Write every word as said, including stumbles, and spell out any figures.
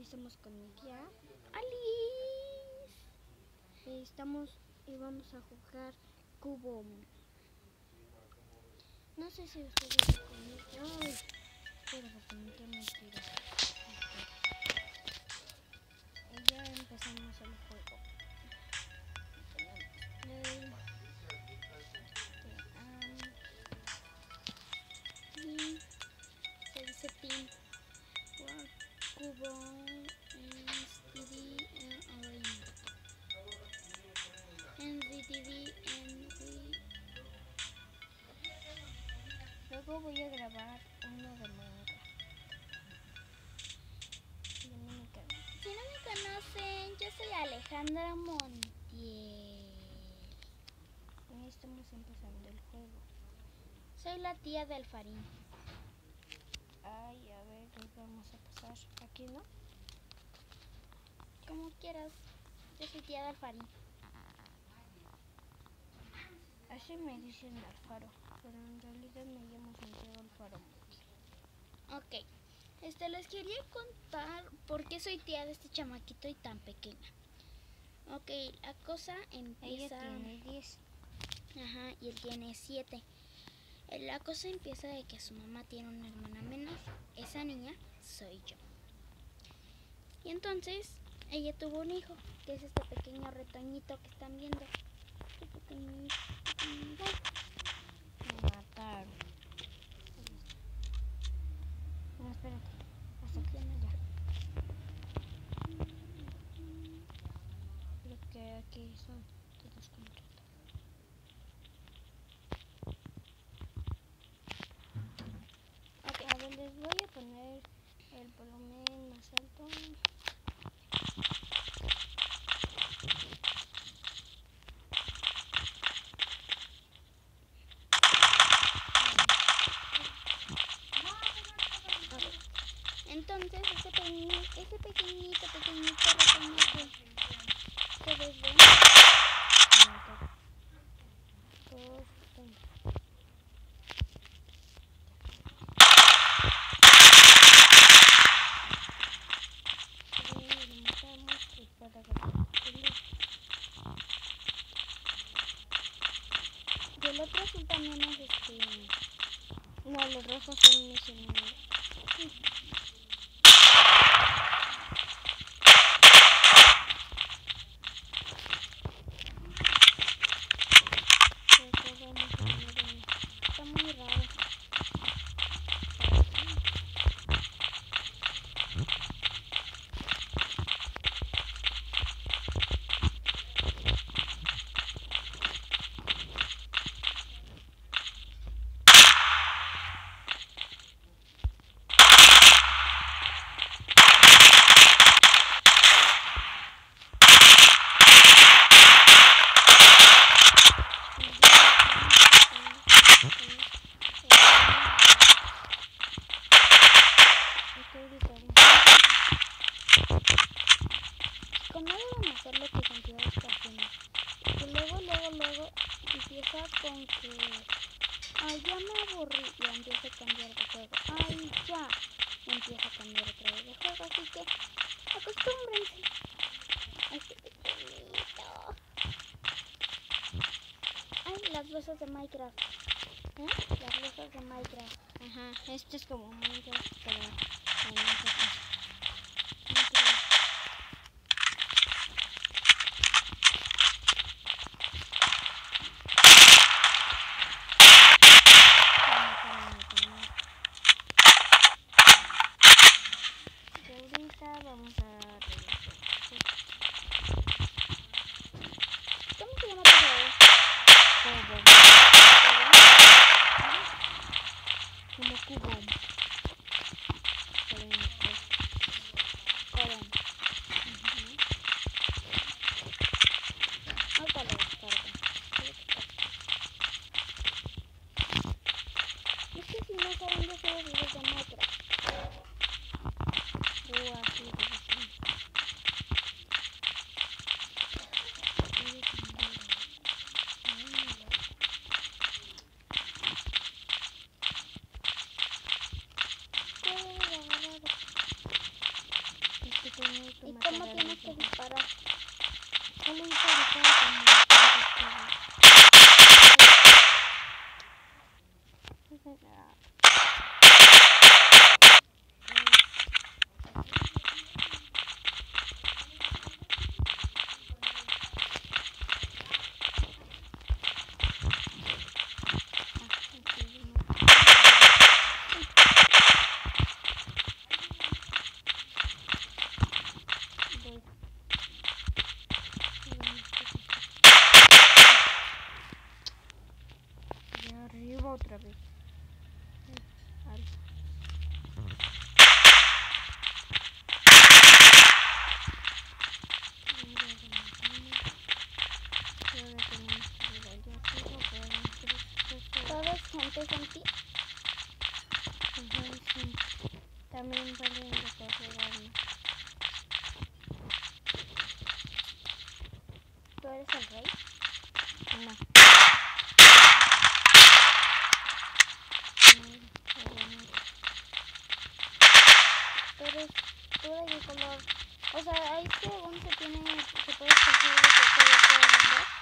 estamos con mi tía Alice. Estamos y vamos a jugar cubo. No sé si ustedes lo conocen. Ay, pero bastante mentira. Y ya empezamos el juego. Play. Y se dice team. Cubo. T V and Arena. N Z T V and we. Luego voy a grabar uno de Minecraft. Si no me conocen, si no me conocen, yo soy Alejandra Montiel. Hoy estamos empezando el juego. Soy la tía del Farín. Ay, a ver, nos vamos a pasar aquí, ¿no? Como quieras. Yo soy tía del Farín. Así me dicen Alfaro, pero en realidad me llamo Santiago Alfaro. Ok, este les quería contar por qué soy tía de este chamaquito y tan pequeña. Ok, la cosa empieza. Ella tiene diez. Ajá, y él tiene siete. La cosa empieza de que su mamá tiene una hermana menor. Esa niña soy yo. Y entonces ella tuvo un hijo, que es este pequeño retoñito que están viendo. Este pequeñito. Me mataron. No, espérate. Hasta aquí no, ya. Creo que aquí son todos completos. Ok, a ver, les voy a poner el volumen más alto. Entonces, ese pequeñito, ese pequeñito, pequeñito retoño que se ve. Y el otro azul también es este. No, los rojos son mis enemigos. Está muy raro. Hacer lo que Santiago está haciendo. Y luego, luego, luego empieza con que ay, ya me aburrí y empieza a cambiar de juego. Ay, ya y empieza a cambiar otra vez de juego. Así que acostúmbrense a este pequeñito. Ay, las losas de Minecraft. ¿Eh? Las losas de Minecraft. Ajá, esto es como Minecraft, pero en esta cosa. Vamos a regresar. ¿Cómo se llama tu juego? Cubo. Como cubo. Otra vez. Alto. ¿Todos gente sentí? También pueden recogerme. ¿Tú eres el rey? No. Pero tú de qué color, o sea, ahí según se tiene, se puede escoger de qué color puedes hacer.